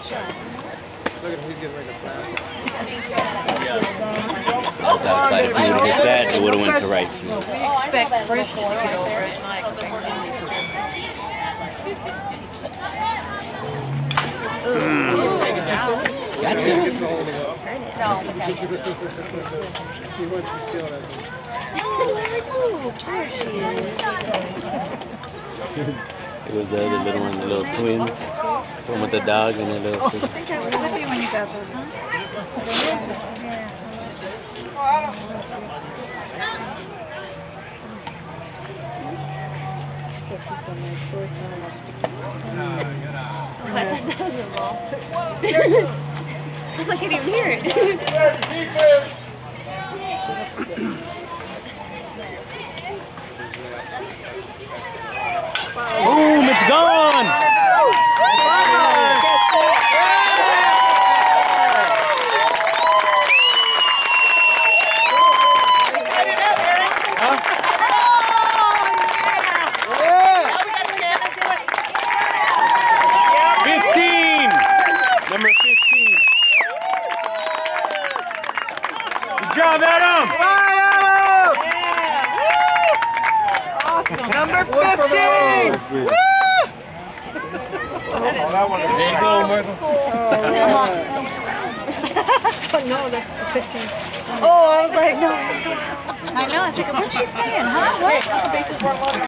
Look at him, he's getting ready to pass. That's outside. If he would have hit that, it would have went to right field. We expect Christian to get over it. Gotcha. No, He wants to kill that. It was the other little one, the little twins. The one with the dog and the little sister. I think I was with you when you got those, huh? Yeah. I can't even hear it. Boom! It's gone! Number 15. Good job, Adam! Awesome. Number 15! Woo! There you go, Michael. No, that's 15. Oh, I was like, no. I know, I think, what's she saying, huh? What?